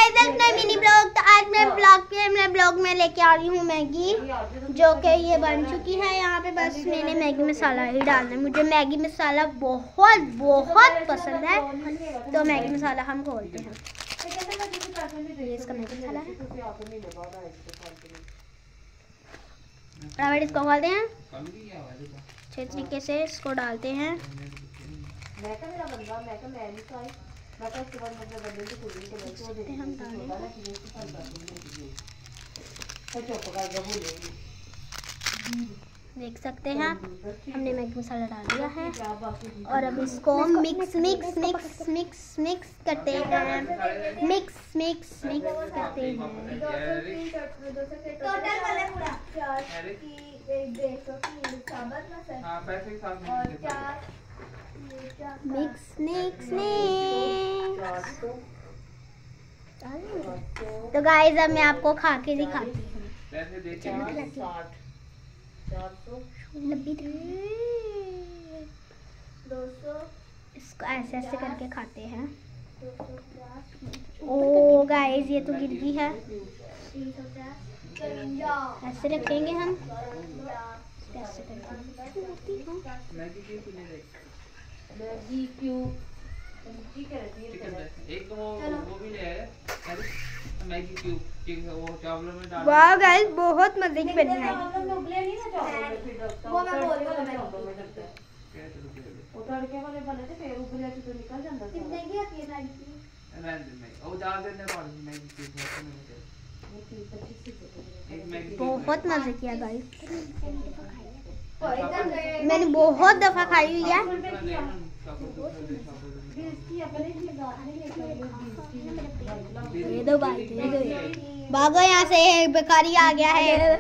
Guys अपना mini blog. तो आज मैं ब्लॉग में लेके आ रही हूँ मैगी, जो कि ये बन चुकी है। यहाँ पे बस मैंने मैगी मसाला ही डालना है। मुझे मैगी मसाला बहुत बहुत पसंद है, तो मैगी मसाला हम खोलते हैं। ये इसका मैगी मसाला है, इसको खोलते हैं। अच्छे तरीके से इसको डालते हैं। देख सकते हैं हमने मैगी मसाला डाल दिया है और अब इसको मिक्स करते हैं। मिक्स करते हैं। मिक्स। तो गाइस अब मैं आपको खा के दिखाती हूँ। इसको ऐसे ऐसे करके खाते हैं। ओ गाइस ये तो गिर गई है। ऐसे रखेंगे हम, ऐसे करके। वाह गाइस बहुत मजे की बनी है। बहुत मजे किया गाइस, मैंने बहुत दफा खाई हुई है। दे दो भाई, दे दो। भागो यहाँ से, बेकारी आ गया है।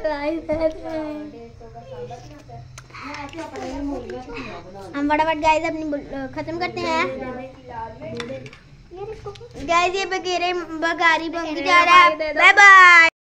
हम फटाफट गाइस अपनी खत्म करते हैं। गाइस ये बगैर बगारी बन जा रहा है। Bye bye.